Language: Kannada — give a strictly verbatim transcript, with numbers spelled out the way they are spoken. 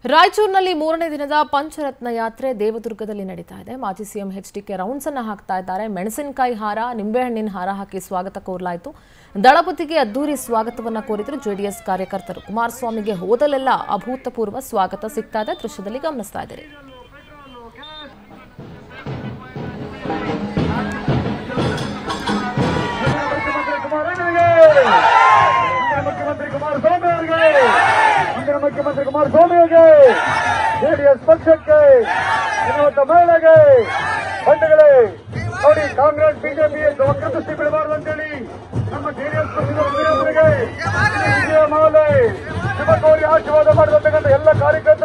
ರಾಯಚೂರಿನಲ್ಲಿ ಮೂರನೇ ದಿನದ ಪಂಚರತ್ನ ಯಾತ್ರೆ ದೇವದುರ್ಗದಲ್ಲಿ ನಡೀತಾ ಇದೆ. ಮಾಜಿ ಸಿಎಂ ಎಚ್ಡಿಕೆ ರೌಂಡ್ಸ್ ಅನ್ನು ಹಾಕ್ತಾ ಇದ್ದಾರೆ. ಮೆಣಸಿನಕಾಯಿ ಹಾರ, ನಿಂಬೆಹಣ್ಣಿನ ಹಾರ ಹಾಕಿ ಸ್ವಾಗತ ಕೋರಲಾಯಿತು. ದಳಪತಿಗೆ ಅದ್ದೂರಿ ಸ್ವಾಗತವನ್ನ ಕೋರಿದ್ರು ಜೆಡಿಎಸ್ ಕಾರ್ಯಕರ್ತರು. ಕುಮಾರಸ್ವಾಮಿಗೆ ಹೋದಲೆಲ್ಲ ಅಭೂತಪೂರ್ವ ಸ್ವಾಗತ ಸಿಗ್ತಾ ಇದೆ. ದೃಶ್ಯದಲ್ಲಿ ಗಮನಿಸ್ತಾ ಇದ್ದೀರಿ. ಮುಖ್ಯಮಂತ್ರಿ ಕುಮಾರಸ್ವಾಮಿ ಅವರಿಗೆ, ಜೆಡಿಎಸ್ ಪಕ್ಷಕ್ಕೆ, ಇನ್ನೊಂದ ಮಹಿಳೆಗೆ, ಬಂಧುಗಳೇ ನೋಡಿ, ಕಾಂಗ್ರೆಸ್ ಬಿಜೆಪಿ ವಕ್ರ ದೃಷ್ಟಿ ಬಿಡಬಾರದು ಅಂತೇಳಿ ನಮ್ಮ ಜೆಡಿಎಸ್ ಪಕ್ಷದ ವಿಜಯ ಮಾಲೆ ಶುಭ ಕೋರಿ ಆಶೀರ್ವಾದ ಮಾಡತಕ್ಕಂಥ ಎಲ್ಲ ಕಾರ್ಯಕರ್ತರು